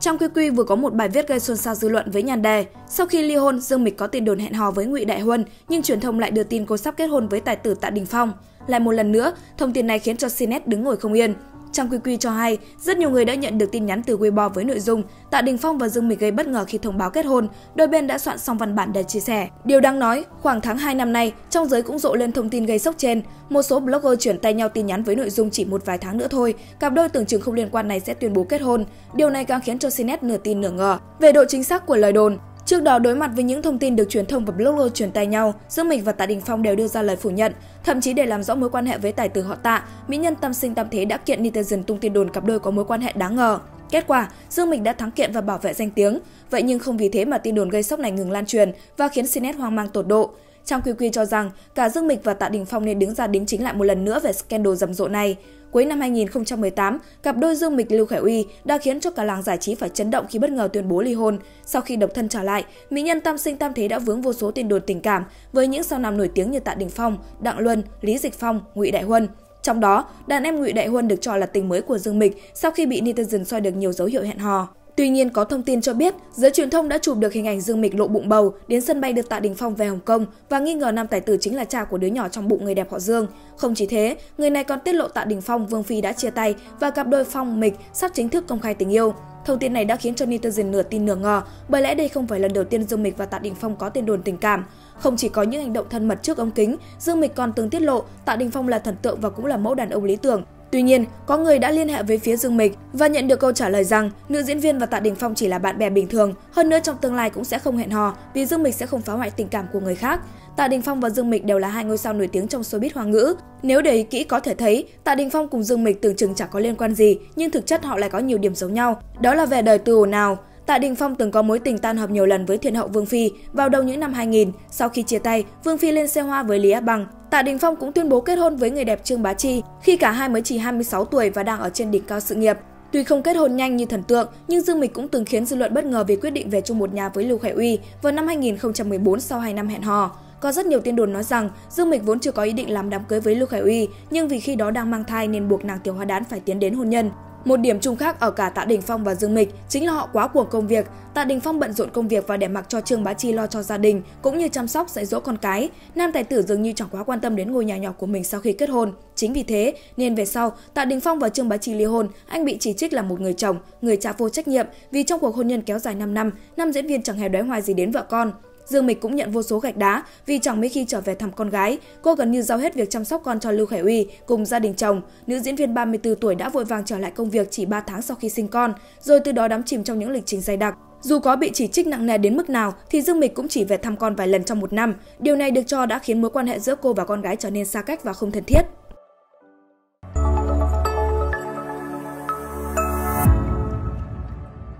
Trang QQ vừa có một bài viết gây xôn xao dư luận với nhan đề sau khi ly hôn, Dương Mịch có tin đồn hẹn hò với Ngụy Đại Huân, nhưng truyền thông lại đưa tin cô sắp kết hôn với tài tử Tạ Đình Phong. Lại một lần nữa, thông tin này khiến cho Cnet đứng ngồi không yên. Trang QQ cho hay, rất nhiều người đã nhận được tin nhắn từ Weibo với nội dung Tạ Đình Phong và Dương Mịch gây bất ngờ khi thông báo kết hôn, đôi bên đã soạn xong văn bản để chia sẻ. Điều đáng nói, khoảng tháng 2 năm nay, trong giới cũng rộ lên thông tin gây sốc trên. Một số blogger chuyển tay nhau tin nhắn với nội dung chỉ một vài tháng nữa thôi, cặp đôi tưởng chừng không liên quan này sẽ tuyên bố kết hôn. Điều này càng khiến cho Cnet nửa tin nửa ngờ về độ chính xác của lời đồn. Trước đó, đối mặt với những thông tin được truyền thông và blogger truyền tay nhau, Dương Mịch và Tạ Đình Phong đều đưa ra lời phủ nhận. Thậm chí để làm rõ mối quan hệ với tài tử họ Tạ, mỹ nhân tam sinh tam thế đã kiện netizen tung tin đồn cặp đôi có mối quan hệ đáng ngờ. Kết quả, Dương Mịch đã thắng kiện và bảo vệ danh tiếng. Vậy nhưng không vì thế mà tin đồn gây sốc này ngừng lan truyền và khiến Cnet hoang mang tột độ. Trang QQ cho rằng cả Dương Mịch và Tạ Đình Phong nên đứng ra đính chính lại một lần nữa về scandal rầm rộ này. Cuối năm 2018, cặp đôi Dương Mịch Lưu Khải Uy đã khiến cho cả làng giải trí phải chấn động khi bất ngờ tuyên bố ly hôn. Sau khi độc thân trở lại, mỹ nhân tam sinh tam thế đã vướng vô số tin đồn tình cảm với những sao nam nổi tiếng như Tạ Đình Phong, Đặng Luân, Lý Dịch Phong, Ngụy Đại Huân. Trong đó, đàn em Ngụy Đại Huân được cho là tình mới của Dương Mịch sau khi bị netizen soi được nhiều dấu hiệu hẹn hò. Tuy nhiên, có thông tin cho biết, giới truyền thông đã chụp được hình ảnh Dương Mịch lộ bụng bầu đến sân bay đưa Tạ Đình Phong về Hồng Kông và nghi ngờ nam tài tử chính là cha của đứa nhỏ trong bụng người đẹp họ Dương. Không chỉ thế, người này còn tiết lộ Tạ Đình Phong, Vương Phi đã chia tay và cặp đôi Phong Mịch sắp chính thức công khai tình yêu. Thông tin này đã khiến cho netizen nửa tin nửa ngờ, bởi lẽ đây không phải lần đầu tiên Dương Mịch và Tạ Đình Phong có tin đồn tình cảm. Không chỉ có những hành động thân mật trước ống kính, Dương Mịch còn từng tiết lộ Tạ Đình Phong là thần tượng và cũng là mẫu đàn ông lý tưởng. Tuy nhiên, có người đã liên hệ với phía Dương Mịch và nhận được câu trả lời rằng nữ diễn viên và Tạ Đình Phong chỉ là bạn bè bình thường, hơn nữa trong tương lai cũng sẽ không hẹn hò vì Dương Mịch sẽ không phá hoại tình cảm của người khác. Tạ Đình Phong và Dương Mịch đều là hai ngôi sao nổi tiếng trong showbiz Hoa ngữ. Nếu để ý kỹ có thể thấy, Tạ Đình Phong cùng Dương Mịch tưởng chừng chẳng có liên quan gì, nhưng thực chất họ lại có nhiều điểm giống nhau. Đó là về đời tư ồn ào. Tạ Đình Phong từng có mối tình tan hợp nhiều lần với thiên hậu Vương Phi vào đầu những năm 2000. Sau khi chia tay, Vương Phi lên xe hoa với Lý Á Bằng. Tạ Đình Phong cũng tuyên bố kết hôn với người đẹp Trương Bá Chi khi cả hai mới chỉ 26 tuổi và đang ở trên đỉnh cao sự nghiệp. Tuy không kết hôn nhanh như thần tượng, nhưng Dương Mịch cũng từng khiến dư luận bất ngờ vì quyết định về chung một nhà với Lưu Khải Uy vào năm 2014 sau 2 năm hẹn hò. Có rất nhiều tin đồn nói rằng Dương Mịch vốn chưa có ý định làm đám cưới với Lưu Khải Uy, nhưng vì khi đó đang mang thai nên buộc nàng Tiểu Hoa Đán phải tiến đến hôn nhân. Một điểm chung khác ở cả Tạ Đình Phong và Dương Mịch chính là họ quá cuồng công việc. Tạ Đình Phong bận rộn công việc và để mặc cho Trương Bá Chi lo cho gia đình cũng như chăm sóc dạy dỗ con cái. Nam tài tử dường như chẳng quá quan tâm đến ngôi nhà nhỏ của mình sau khi kết hôn. Chính vì thế nên về sau Tạ Đình Phong và Trương Bá Chi ly hôn, anh bị chỉ trích là một người chồng, người cha vô trách nhiệm vì trong cuộc hôn nhân kéo dài 5 năm, nam diễn viên chẳng hề đoái hoài gì đến vợ con. Dương Mịch cũng nhận vô số gạch đá vì chẳng mấy khi trở về thăm con gái, cô gần như giao hết việc chăm sóc con cho Lưu Khải Uy cùng gia đình chồng. Nữ diễn viên 34 tuổi đã vội vàng trở lại công việc chỉ 3 tháng sau khi sinh con, rồi từ đó đắm chìm trong những lịch trình dày đặc. Dù có bị chỉ trích nặng nề đến mức nào thì Dương Mịch cũng chỉ về thăm con vài lần trong một năm. Điều này được cho đã khiến mối quan hệ giữa cô và con gái trở nên xa cách và không thân thiết.